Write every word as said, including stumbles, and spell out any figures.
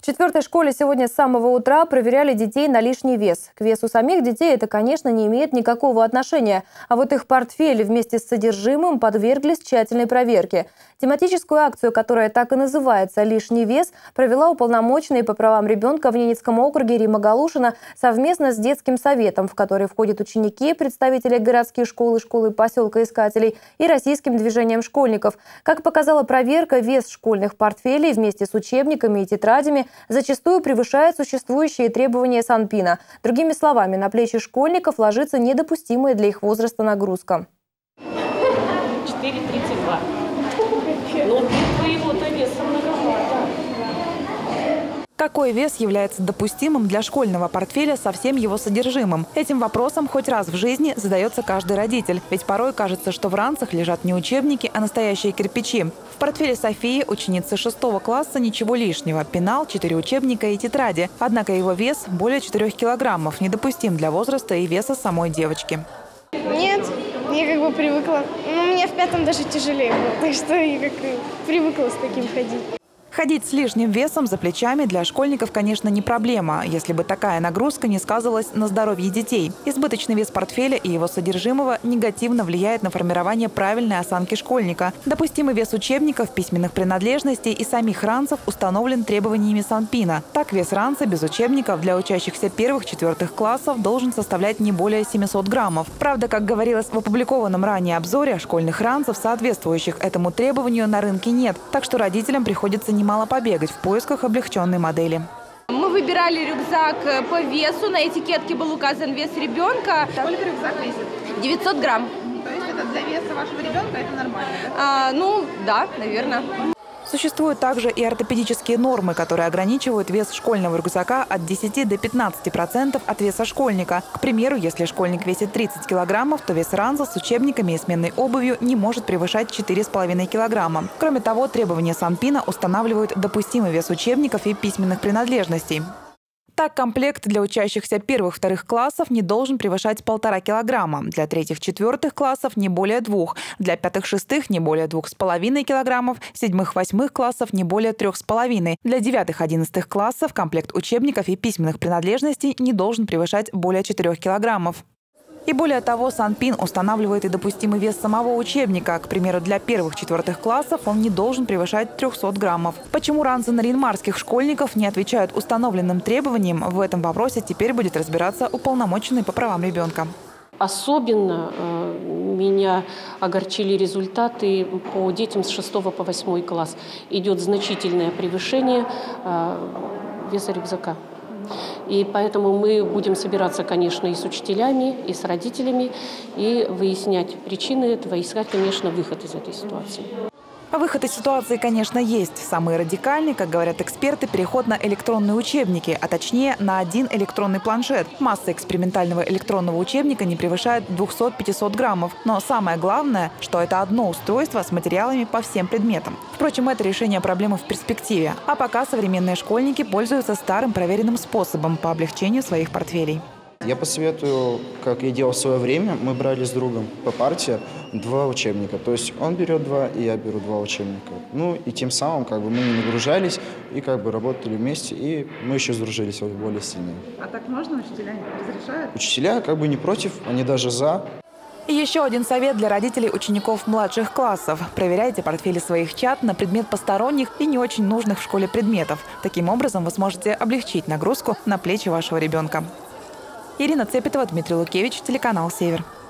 В четвертой школе сегодня с самого утра проверяли детей на лишний вес. К весу самих детей это, конечно, не имеет никакого отношения. А вот их портфели вместе с содержимым подверглись тщательной проверке. Тематическую акцию, которая так и называется «Лишний вес», провела уполномоченная по правам ребенка в Ненецком округе Рима Галушина совместно с детским советом, в который входят ученики, представители городских школ и школы поселка Искателей и российским движением школьников. Как показала проверка, вес школьных портфелей вместе с учебниками и тетрадями зачастую превышает существующие требования Санпина. Другими словами, на плечи школьников ложится недопустимая для их возраста нагрузка. четыре тридцать два. Но для твоего-то веса многовато. Какой вес является допустимым для школьного портфеля со всем его содержимым? Этим вопросом хоть раз в жизни задается каждый родитель. Ведь порой кажется, что в ранцах лежат не учебники, а настоящие кирпичи. В портфеле Софии, ученицы шестого класса, ничего лишнего. Пенал, четыре учебника и тетради. Однако его вес более четырёх килограммов. Недопустим для возраста и веса самой девочки. Нет, я как бы привыкла. Ну, мне в пятом даже тяжелее было, так что я как бы привыкла с таким ходить. Ходить с лишним весом за плечами для школьников, конечно, не проблема, если бы такая нагрузка не сказывалась на здоровье детей. Избыточный вес портфеля и его содержимого негативно влияет на формирование правильной осанки школьника. Допустимый вес учебников, письменных принадлежностей и самих ранцев установлен требованиями Санпина. Так, вес ранца без учебников для учащихся первых-четвертых классов должен составлять не более семисот граммов. Правда, как говорилось в опубликованном ранее обзоре, школьных ранцев, соответствующих этому требованию, на рынке нет. Так что родителям приходится не мало побегать в поисках облегченной модели. Мы выбирали рюкзак по весу. На этикетке был указан вес ребенка. Сколько рюкзак весит? девятьсот грамм. То есть это для веса вашего ребенка это нормально? Да? А, ну, да, наверное. Существуют также и ортопедические нормы, которые ограничивают вес школьного рюкзака от десяти до пятнадцати процентов от веса школьника. К примеру, если школьник весит тридцать килограммов, то вес ранца с учебниками и сменной обувью не может превышать четыре с половиной килограмма. Кроме того, требования Санпина устанавливают допустимый вес учебников и письменных принадлежностей. Так, комплект для учащихся первых-вторых классов не должен превышать полтора килограмма, для третьих-четвертых классов не более двух, для пятых-шестых не более двух с половиной килограммов, седьмых-восьмых классов не более трех с половиной, для девятых-одиннадцатых классов комплект учебников и письменных принадлежностей не должен превышать более четырёх килограммов. И более того, Санпин устанавливает и допустимый вес самого учебника. К примеру, для первых-четвертых классов он не должен превышать трёхсот граммов. Почему ранцы нарьян-марских школьников не отвечают установленным требованиям, в этом вопросе теперь будет разбираться уполномоченный по правам ребенка. Особенно э, меня огорчили результаты по детям с шестого по восьмой класс. Идет значительное превышение э, веса рюкзака. И поэтому мы будем собираться, конечно, и с учителями, и с родителями, и выяснять причины этого, и искать, конечно, выход из этой ситуации. Выход из ситуации, конечно, есть. Самый радикальный, как говорят эксперты, переход на электронные учебники, а точнее на один электронный планшет. Масса экспериментального электронного учебника не превышает двухсот-пятисот граммов. Но самое главное, что это одно устройство с материалами по всем предметам. Впрочем, это решение проблемы в перспективе. А пока современные школьники пользуются старым проверенным способом по облегчению своих портфелей. Я посоветую, как я делал в свое время, мы брали с другом по парте два учебника. То есть он берет два, и я беру два учебника. Ну и тем самым как бы мы не нагружались и как бы работали вместе, и мы еще сдружились более сильно. А так можно? Учителя не разрешают? Учителя как бы не против, они даже за. И еще один совет для родителей учеников младших классов. Проверяйте портфели своих чад на предмет посторонних и не очень нужных в школе предметов. Таким образом вы сможете облегчить нагрузку на плечи вашего ребенка. Ирина Цепетова, Дмитрий Лукевич, телеканал «Север».